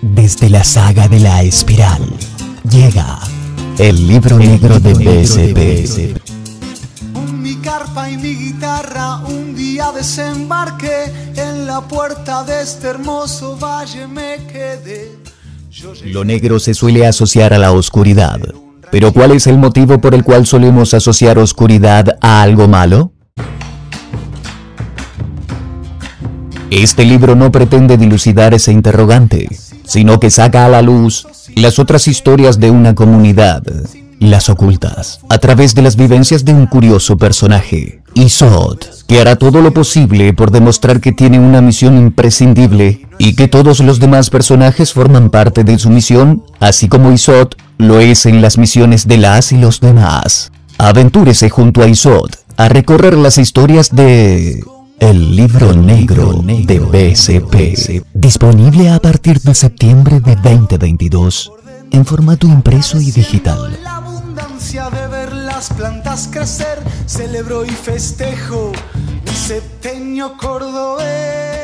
Desde la saga de la espiral, llega el libro negro de BSP. Con mi carpa y mi guitarra un día desembarqué en la puerta de este hermoso valle me quedé. Lo negro se suele asociar a la oscuridad, pero ¿cuál es el motivo por el cual solemos asociar oscuridad a algo malo? Este libro no pretende dilucidar ese interrogante, sino que saca a la luz las otras historias de una comunidad, las ocultas, a través de las vivencias de un curioso personaje, Isot, que hará todo lo posible por demostrar que tiene una misión imprescindible y que todos los demás personajes forman parte de su misión, así como Isot lo es en las misiones de las y los demás. Aventúrese junto a Isot a recorrer las historias de El libro negro de BSP, disponible a partir de septiembre de 2022, en formato impreso y digital. La abundancia de ver las plantas crecer, celebro y festejo mi septenio cordobés.